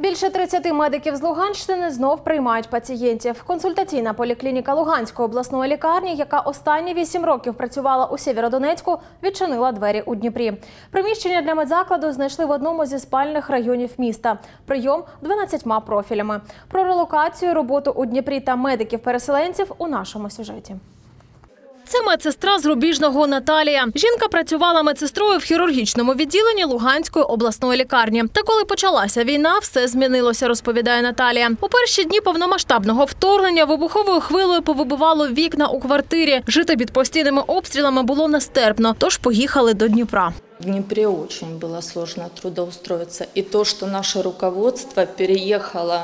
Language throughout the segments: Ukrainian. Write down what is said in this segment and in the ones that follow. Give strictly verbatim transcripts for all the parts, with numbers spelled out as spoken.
Більше тридцяти медиків з Луганщини знов приймають пацієнтів. Консультаційна поліклініка Луганської обласної лікарні, яка останні вісім років працювала у Сєвєродонецьку, відчинила двері у Дніпрі. Приміщення для медзакладу знайшли в одному зі спальних районів міста. Прийом дванадцятьма профілями. Про релокацію, роботу у Дніпрі та медиків-переселенців у нашому сюжеті. Це медсестра з Рубіжного Наталія. Жінка працювала медсестрою в хірургічному відділенні Луганської обласної лікарні. Та коли почалася війна, все змінилося, розповідає Наталія. У перші дні повномасштабного вторгнення вибуховою хвилею повибивало вікна у квартирі. Жити під постійними обстрілами було нестерпно, тож поїхали до Дніпра. В Днепре очень было сложно трудоустроиться. И то, что наше руководство переехало,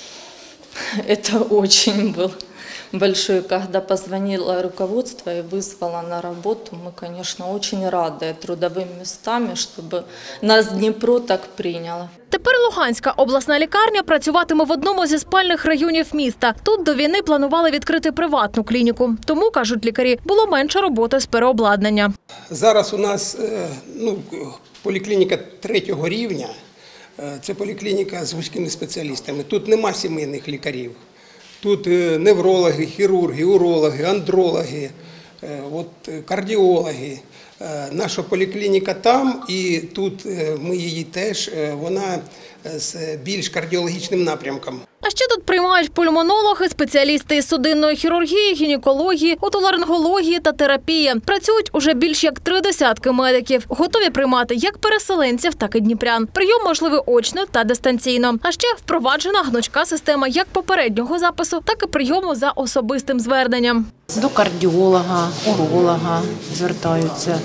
это очень было большое. Когда позвонило руководство и вызвало на работу, мы, конечно, очень рады трудовыми местами, чтобы нас Дніпро так прийняло. Тепер Луганська обласна лікарня працюватиме в одному зі спальних районів міста. Тут до війни планували відкрити приватну клініку. Тому, кажуть лікарі, було менше роботи з переобладнання. Зараз у нас ну, поліклініка третього рівня. Це поліклініка з вузькими спеціалістами. Тут нема сімейних лікарів. Тут неврологи, хірурги, урологи, андрологи, от, кардіологи. Наша поліклініка там, і тут ми її теж, вона з більш кардіологічним напрямком. А ще тут приймають пульмонологи, спеціалісти із судинної хірургії, гінекології, отоларингології та терапії. Працюють уже більш як три десятки медиків. Готові приймати як переселенців, так і дніпрян. Прийом можливий очно та дистанційно. А ще впроваджена гнучка система як попереднього запису, так і прийому за особистим зверненням. До кардіолога, уролога звертаються,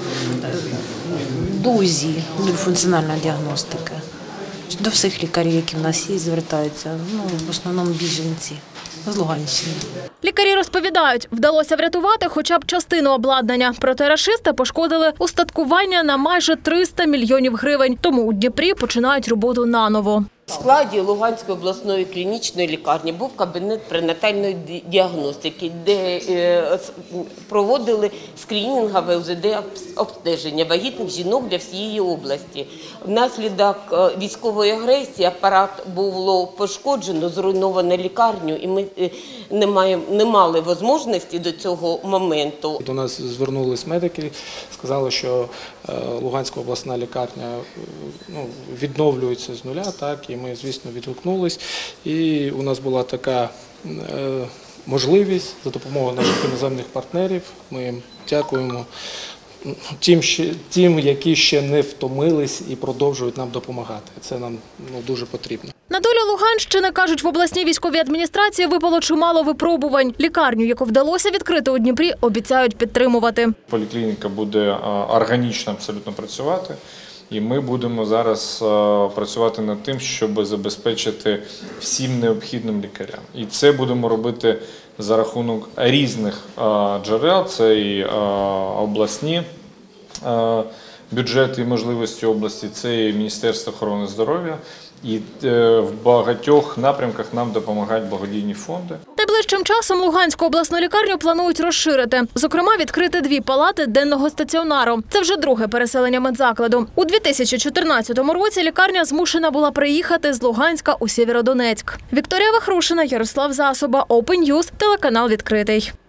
до УЗІ, до функціональної діагностики. До всіх лікарів, які в нас є, звертаються, ну, в основному біженці з Луганщини. Лікарі розповідають, вдалося врятувати хоча б частину обладнання. Проте рашисти пошкодили устаткування на майже триста мільйонів гривень. Тому у Дніпрі починають роботу наново. В складі Луганської обласної клінічної лікарні був кабінет пренатальної діагностики, де проводили скринінгове у зе де обстеження вагітних жінок для всієї області. Внаслідок військової агресії апарат було пошкоджено, зруйновано лікарню, і ми не, маємо, не мали можливості до цього моменту. До нас звернулись медики, сказали, що Луганська обласна лікарня ну, відновлюється з нуля, так, і ми, звісно, відгукнулись. І у нас була така е, можливість за допомогою наших іноземних партнерів. Ми їм дякуємо тим, тим, які ще не втомились і продовжують нам допомагати. Це нам ну, дуже потрібно. На долю Луганщини, кажуть, в обласній військовій адміністрації випало чимало випробувань. Лікарню, яку вдалося відкрити у Дніпрі, обіцяють підтримувати. Поліклініка буде органічно абсолютно працювати. І ми будемо зараз працювати над тим, щоб забезпечити всім необхідним лікарям. І це будемо робити за рахунок різних джерел, це і обласні бюджети і можливості області, це і Міністерство охорони здоров'я. І в багатьох напрямках нам допомагають благодійні фонди. Найближчим часом Луганську обласну лікарню планують розширити. Зокрема, відкрити дві палати денного стаціонару. Це вже друге переселення медзакладу. У дві тисячі чотирнадцятому році лікарня змушена була приїхати з Луганська у Сєвєродонецьк. Вікторія Вахрушина, Ярослав Засоба, Open News, телеканал «Відкритий».